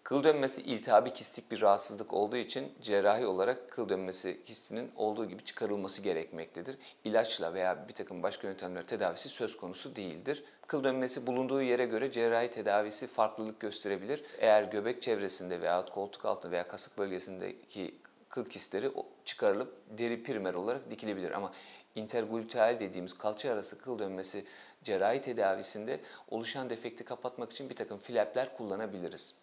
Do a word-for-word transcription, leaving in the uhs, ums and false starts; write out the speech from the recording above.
Kıl dönmesi iltihabi kistik bir rahatsızlık olduğu için cerrahi olarak kıl dönmesi kistinin olduğu gibi çıkarılması gerekmektedir. İlaçla veya bir takım başka yöntemler tedavisi söz konusu değildir. Kıl dönmesi bulunduğu yere göre cerrahi tedavisi farklılık gösterebilir. Eğer göbek çevresinde veya koltuk altında veya kasık bölgesindeki kıl kistleri çıkarılıp deri primer olarak dikilebilir. Ama intergluteal dediğimiz kalça arası kıl dönmesi cerrahi tedavisinde oluşan defekti kapatmak için bir takım flapler kullanabiliriz.